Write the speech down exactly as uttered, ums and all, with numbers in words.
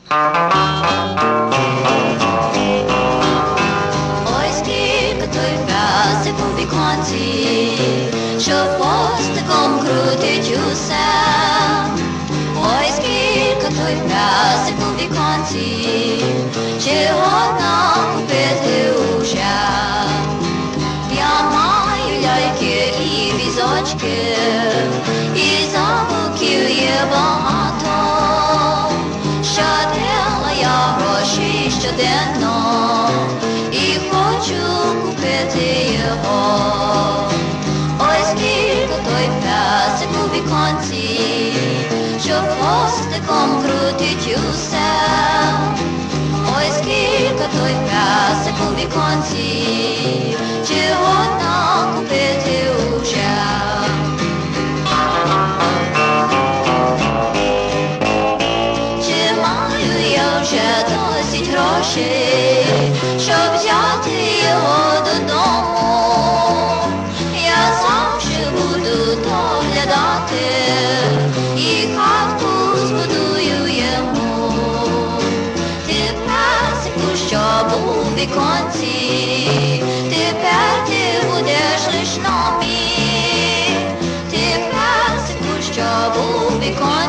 Ой, скільки той песик у віконці, що хвостиком крутить усе. Ой, скільки той песик у віконці, чи годна купити уже. Я маю ляльки і візочки, і звуків є багато. Щадила я гроші щоденно, і хочу купити його. Ой, скільки той песик у віконці, що хвостиком крутить усе. Ой, скільки той песик у віконці, чи годна купити уже. Чи маю я вже досить грошей, щоб взяти його додому? Я завжди буду доглядати і хатку збудую йому. Ти песику, що був у віконці, тепер ти будеш лиш на мій. Ти песику, що був у віконці,